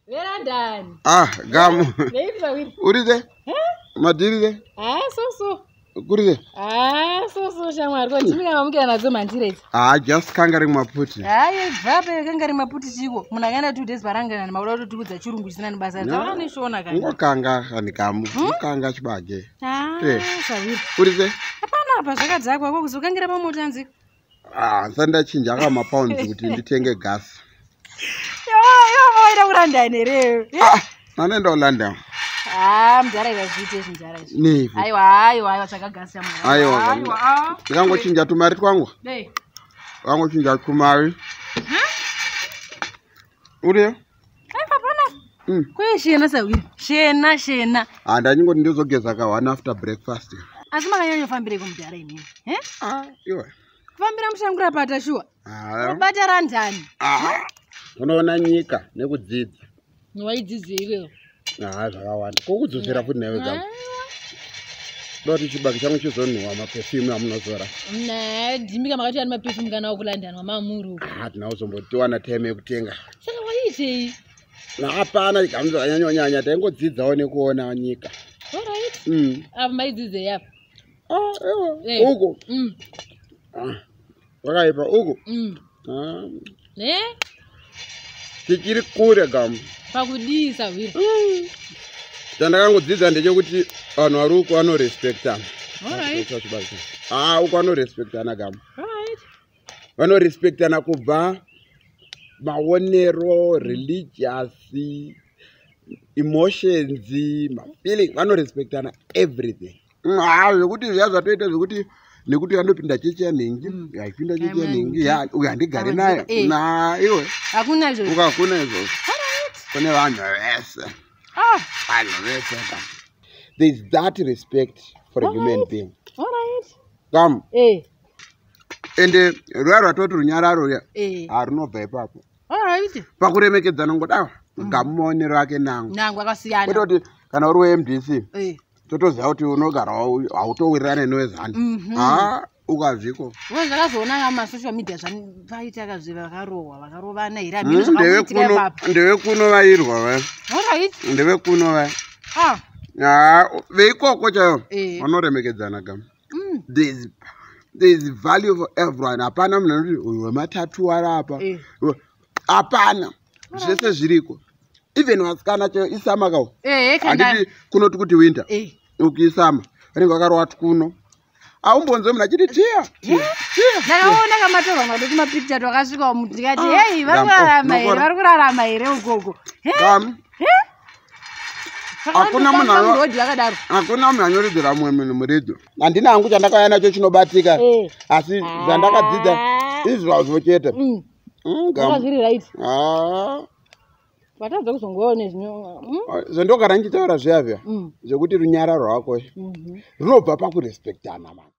Verandani. Gamu. Leipfa wiri. Urize? Madirize? So. Kurize? So shamwari. Ko ndimi ngamukira nadzo mandire idzi. Just kangari maputi. Bvape kangari maputi chiko. Munhu akaenda 2 days parangana mauda kutukudza chirungu chisina nebasa. Tawana shona kanga. Ngokanga hani gamu. Kanga chibage. Saviri. Urize? Hapana apa zvakadzakwa ko kuzokangira pamoto anziko. Sanda chinja kama pounds kuti nditenge gas. Waida kurandani here. Nanenda London. Mjara ikazviite zvinjara izvi. Nivi. Aiwa tsakagasa mwana. Aiwa. Ndangochinja tumari twangu. Wangochinja tumari. Uriyo? Papana. Kwe shena sawiri. Shena. Ndanyingoti ndizogeza ka one after breakfast. Asi makanyanya kufambire kumjara inini. Iwe. Kufambira mushangura pata shuwa. Kubata randani. Unoona nyika nekudzidza. Waidzidzei iwewe? Zvakawanda. Kokudzosera futi nawe gamu. Doti chibage changu chizonhuwa maperfume amunozora. Dhimbika makati ani maperfume kana okulandani wamamuru. Tinazombotiwana time yekutenga. Saka waitei? Hapana gamu zvakanyanya taingodzidzawo nekuona nyika. Alright. Apa maidzidzei apa? Uko. Wakaipa uko. Tichiri kure gamu. Pakudisa wiri. Chandakangodzidza ndechekuti vanhu vari uko vanorespectana. Alright. Uko vanorespectana gamu. Alright. Vanorespectana kubva maonero, religious, emotions, feeling. Vanorespectana everything. Zvekuti zviya zvatoita zvekuti nekuti vanopinda chechi yanhengi, yaipinda chechi yanhengi, uyu handigari naye. Iwe. Hakuna izvozvo. Hakuna izvozvo. Kune vanhu vese. Vanhu vese. There is that respect for a human being. Alright. Come. Ende ruya rwatoti runyararo ruya. Runobva ipapo. Alright. Pakuremekedzana ngodawa. Gamu maonero ake nangu. Nangu akasiyana. Kuti kana uri weMDC. Totoziva kuti unogara hautowirirane nowezani. Ukazviko. Zvakazoona ngamasocial media zvavaita akazviva vakarovana here. Ndevekuno vairwa va. Alright. Ndevekuno va. Veikoko chaivo vanoremekedzana gamu. There is value for everyone. Hapana munhu anoti uyu wematatu ari apa. Hapana. Zvese zviriko. Even vasikana chaivo isama kawo. Handiti kunoti kuti winter. Ukisama. Vanenge vakarova kuno. Aumbonzwe munhu achiti tiya. Ndakaona kamatorwa mwado kumapicture twakasvika muti ndikati hey vari kurarama here ukoko. Hakuna munhu anyoredzera mumwe munhu muredho. Handina hangu chandakauya nacho chinobatika. Asi zvandakadzidza izvazvo chete. Zviri right. Vatadza kuzongoone zvandogara ndichitaura zviyazviya zvekuti runyararo rwako runobva pakurespectana.